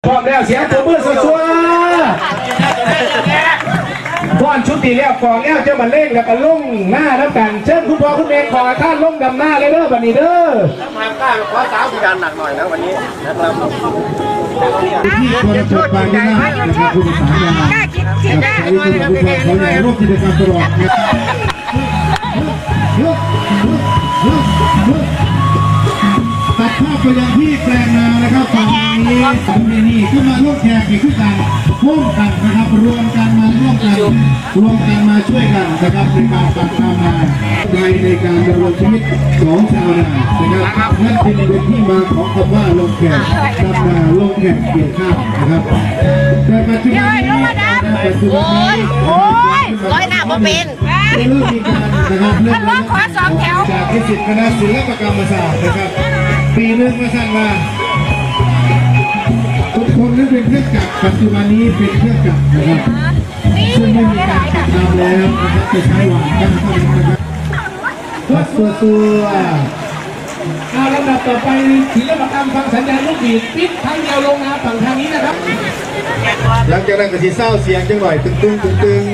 พร้อมแล้วเสียตัวมือชัวพ่อนชุดตีแล้วฟองแล้วเจ้ามันเล่งแล้วก็ลุ่งหน้าน้ำกันเชิญคุณพ่อคุณแม่ขอท่านลุ่งดำหน้าเลยเด้อบันนี้เด้อทำกล้าขอสาวพิการหนักหน่อยนะวันนี้นะครับที่ควรจดบางที่นั่นนะครับคุณสายาใช้ตัวคุณพ่อเขาใหญ่ร่วมกิจกรรมตลอดตัดภาพไปยังที่แปลงนานะครับฝั่งนี้สองนี่ขึ้นมาร่วมแชร์อีกขึ้นกันร่วมกันนะครับรวมกันมาร่วมกันมาช่วยกันนะครับในการตัดชาวนาในการดำรงชีวิตของชาวนานะครับนั่นเป็นที่มาของคำว่าลงแขกดำนาลงแขกเกี่ยวข้าวนะครับแต่ปัจจุบันนี้ร้อยหน้าบ่เป็นเริ่มมีการนะครับเริ่มขอสองแถวจากที่10คณะศิลปกรรมศาสตร์นะครับปีนึงมาสร้างมาทุกคนนั้นเป็นเครื่องจักรปัจจุบันนี้เป็นเครื่องจักรนะครับซึ่งไม่มีการตัดน้ำแล้วนะครับจะใช้หวานกันเท่านั้นนะครับวัดตัวเอาลำดับต่อไปศิลปกรรมฟังสัญญาณลูกบีดปิดทางเดียวลงนะฝั่งทางนี้นะครับหลังจากนั้นก็สีเศร้าเสียงจังหน่อยตึง